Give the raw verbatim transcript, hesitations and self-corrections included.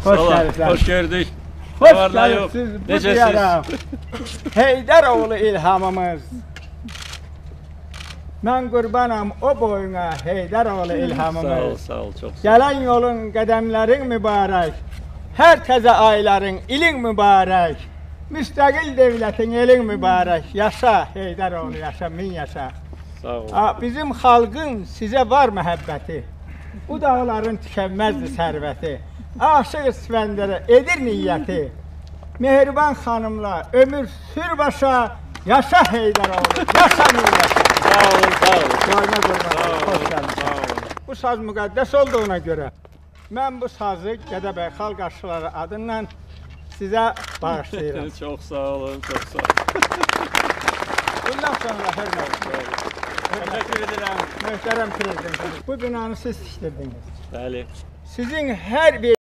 Hoş olun. geldiniz. Hoş gördük. Hoş Ne var ne yok? geldiniz bu Necəsiz? diyara. Heydaroğlu ilhamımız. Ben kurbanam o boyuna Heydaroğlu Sağ ol, ilhamımız. sağ ol, çok sağ ol. Gelen yolun qədəmlərin mübarək. Hər təzə ayların ilin mübarək. Müstəqil devlətin elin mübarək. Yaşa Heydaroğlu, yaşa, min yaşa. Sağ ol. Aa, bizim xalqın sizə var məhəbbəti. Bu dağların tükənməzdir sərvəti. Aşıq İskəndərə edir niyyəti. Mehriban xanımla ömür sür başa. Yaşa Heydaroğlu, yaşa min yaşa. Sağ ol, sağ ol. Qoyma Sağ qurban, ol, xoş gəldin. sağ ol. Bu saz müqəddəs olduğuna görə mən bu sazı Gədəbəy xalq aşıqları adından sizə bağışlayıram. Çok sağ olun, çok sağ olun. Bundan sonra hörmət. Teşekkür ederim. Möhtərəm prezident. Bu binanı siz tikdirdiniz. Bəli. Sizin hər bir